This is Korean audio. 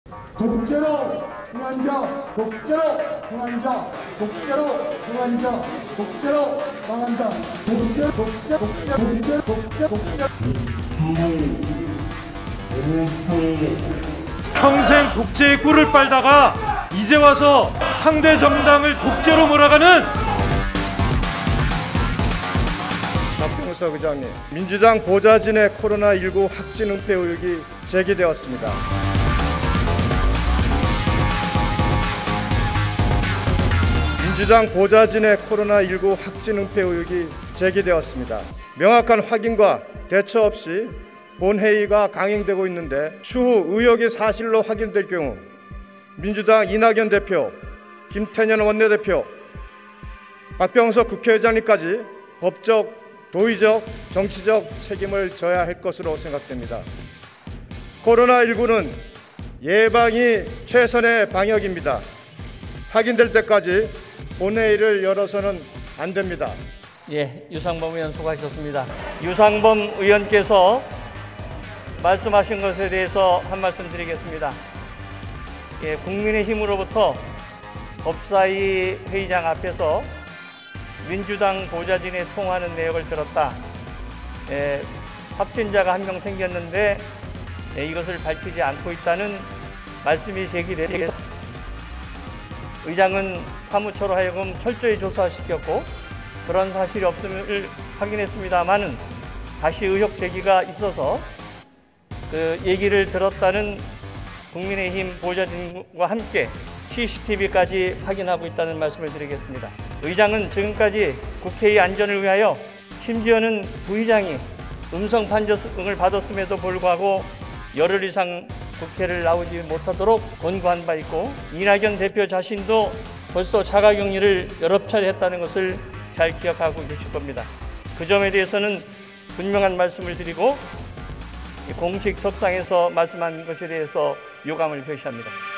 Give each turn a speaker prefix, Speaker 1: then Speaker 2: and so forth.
Speaker 1: 독재로 행한 자, 독재로 행한 자, 독재로 행한 자, 독재로 망한다. 독재.
Speaker 2: 평생 독재의 꿀을 빨다가 이제 와서 상대 정당을 독재로 몰아가는
Speaker 3: 박병석 의장님, 민주당 보좌진의 코로나19 확진 은폐 의혹이 제기되었습니다. 민주당 보좌진의 코로나19 확진 은폐 의혹이 제기되었습니다. 명확한 확인과 대처 없이 본회의가 강행되고 있는데 추후 의혹이 사실로 확인될 경우 민주당 이낙연 대표, 김태년 원내대표, 박병석 국회의장님까지 법적, 도의적, 정치적 책임을 져야 할 것으로 생각됩니다. 코로나19는 예방이 최선의 방역입니다. 확인될 때까지 본회의를 열어서는 안 됩니다.
Speaker 4: 예, 유상범 의원 수고하셨습니다. 유상범 의원께서 말씀하신 것에 대해서 한 말씀 드리겠습니다. 예, 국민의힘으로부터 법사위 회의장 앞에서 민주당 보좌진이 통화하는 내역을 들었다. 예, 확진자가 한 명 생겼는데 이것을 밝히지 않고 있다는 말씀이 제기되고 의장은 사무처로 하여금 철저히 조사시켰고 그런 사실이 없음을 확인했습니다만은 다시 의혹 제기가 있어서 그 얘기를 들었다는 국민의힘 보좌진과 함께 CCTV까지 확인하고 있다는 말씀을 드리겠습니다. 의장은 지금까지 국회의 안전을 위하여 심지어는 부의장이 음성 판정을 받았음에도 불구하고 열흘 이상 국회를 나오지 못하도록 권고한 바 있고 이낙연 대표 자신도 벌써 자가격리를 여러 차례 했다는 것을 잘 기억하고 계실 겁니다. 그 점에 대해서는 분명한 말씀을 드리고 공식 석상에서 말씀한 것에 대해서 유감을 표시합니다.